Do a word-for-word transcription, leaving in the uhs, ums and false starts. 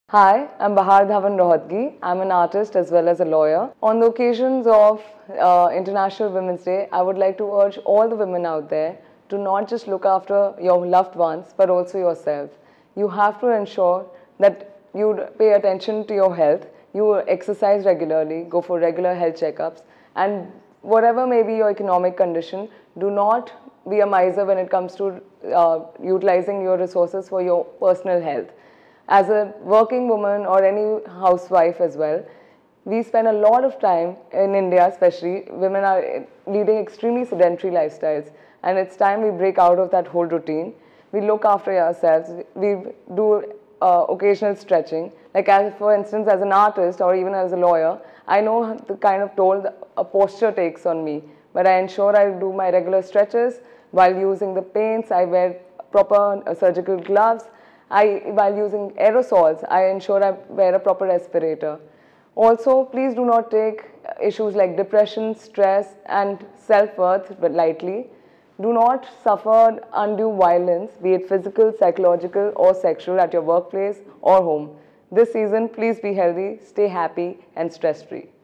Hi, I'm Bahar Dhawan Rohatgi. I'm an artist as well as a lawyer. On the occasions of uh, International Women's Day, I would like to urge all the women out there to not just look after your loved ones, but also yourself. You have to ensure that you pay attention to your health, you exercise regularly, go for regular health checkups, and whatever may be your economic condition, do not be a miser when it comes to uh, utilizing your resources for your personal health. As a working woman or any housewife as well, we spend a lot of time in India, especially women are leading extremely sedentary lifestyles, and it's time we break out of that whole routine. We look after ourselves. We do uh, occasional stretching. Like as, for instance, as an artist or even as a lawyer, I know the kind of toll a posture takes on me, but I ensure I do my regular stretches while using the paints. I wear proper uh, surgical gloves. I, while using aerosols, I ensure I wear a proper respirator. Also, please do not take issues like depression, stress, and self-worth lightly. Do not suffer undue violence, be it physical, psychological, or sexual at your workplace or home. This season, please be healthy, stay happy, and stress-free.